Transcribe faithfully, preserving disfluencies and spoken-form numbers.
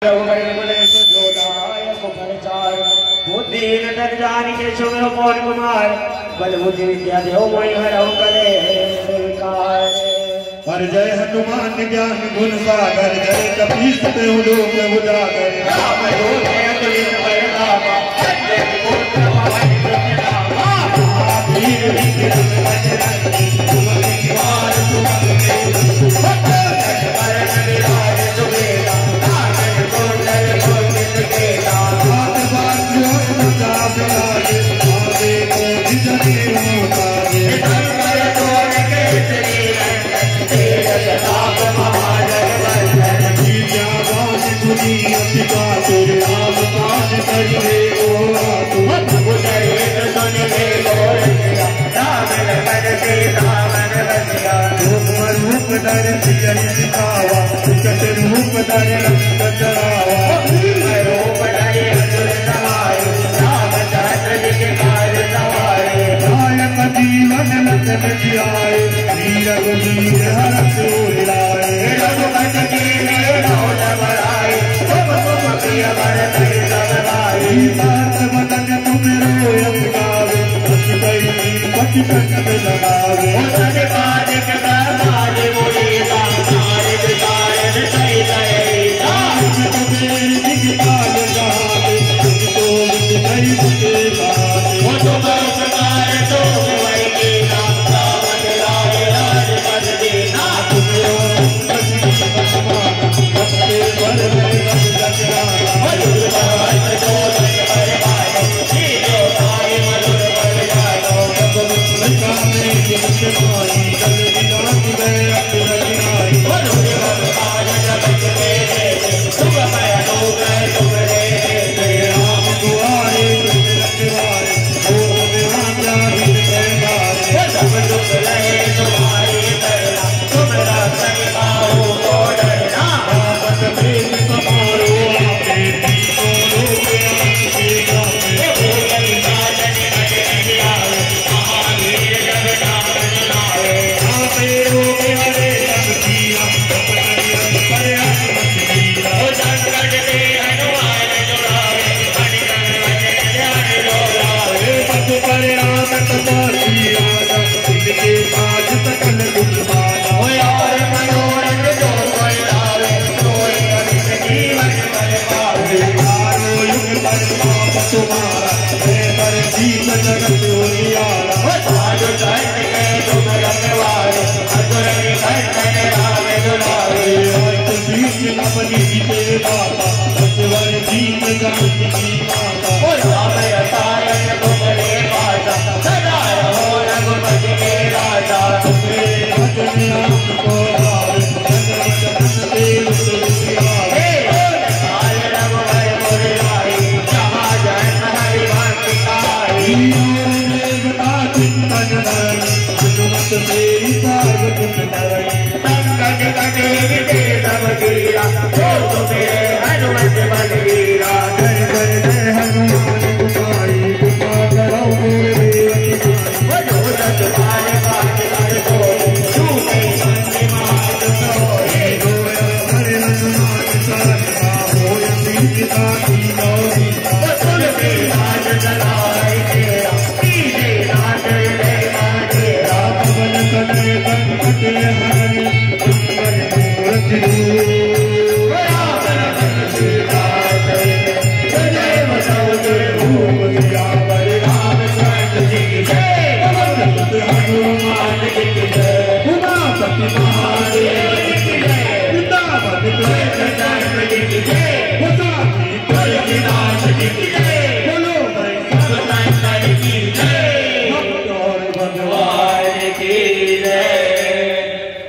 बल बुद्धि विद्या देव मोहि हरऊ करे हर जय हनुमान ज्ञान गुण सागर जय कपीस देव लोक उजागर राम दूत अतुलित बल धामा जय पुत्र पवन प्रतापा वीर विक्रम बजरंगी सुमति निवार सुमति भक्त करण विराज सुबेदा कानन कुंडल कुंडित केला हाथ बाजू मुजा बिराजे आवे को जितने मोताजे शंकर तोर केसरी नंदन तेज प्रताप महाजगवंदन विद्यावान गुणी अति कातुर राम काज करिवे को आतुर उदयित सुन के गोर किया राम लखन सीता मन बसिया रूप रूप धर सियहि दिखावा विकट रूप धर लंक जरावा रूप धरि असुर सहारे रामचंद्र जी के कार्य सवारे नायक जीवन लखन जियाए वीर रघुवीर हरष उर लाए रघुपति कीन्हे बहुत बड़ाई तुम तुम प्रिय भरत सब भाई बात बदन तुम रोयत गावे पति कई पति कंठ लगावे उस काज के काज मुरीदा नारी विचार सही सहेता तुम्हें दिखताल गावे तुम तो कई के बात वो तुम उपकार तो वही कीना रावण लाए राज पद दीना अपने बर में रब जगराना मधुर भवन जोत पर भालो जीरो भाई मधुर बल जानो लंका में जित माई जल विराट गए अतुर गिराई मधुर भवन जगत के देते सुखमय हो गए तुमरे देते राम दुआरे रखवारे ओ विराजा हित गए वो सब दुख रहे तुम्हारी करना तुम रक्षक पाओ को डरना रावत प्रेम समारो आपे दीपो लोके आपके गावे ये भूगल काजन कटन आवे महावीर जब नाम सुनावे आपे रोगे हरे सब किया अपने पर आत्मत लीला वो संकट से हनुमान छुड़ावे मणिकर्ण वचन ध्यान लोलावे पद पर आगत पासी राजा इनके काज सकल दुख बाधा वो यार मनोरथ जो कोई लावे कोई अमित जीवन बल पावे आरो युग पर पाप तुम्हारा है पर जीत जगत उजियारा वो साधु संत के तुम रखवारे असुर निकंदन राम दुलारे अंत बीच अपनी जीते दाता असवर जीत जगत की माता वो राम रसायन तुमरे पासा सदा रहो रघुपति के राजा अपने भजन आपको भावे जगत जगत देव सुखियावे हे रोज काल रघुवर मुरलाई जहाँ जन्म हरि भक्ति आई देवता चिंतन धरई हनुमत तेरी साग तुम धरई संकट कटे विदे सब वीरा जो तुम्हें हनुमत बलवीरा जय जय जय हनुमान गुसाई गुसा करो मोर देवकी वो जो दस बार बात कर सोई झूठे संग मात सोए गोया हरे हनुमान चालीसा होय सीता की गौरी वो तुलसी राज सदाई तेरा सीधे नाथ हृदय का तेरा पवन कनय संकट हरन सुंदर मूर्ति रूप वो राम लखन सीता सहित सदैव सौजन्य रूप सियावर रामचंद्र जी की जय हनुमान जी की जय उमापति महादेव की जय वृंदावन कृष्ण जी की जय गोसाई तुलसीदास जी की जय बोलो भाई सब संतन की जय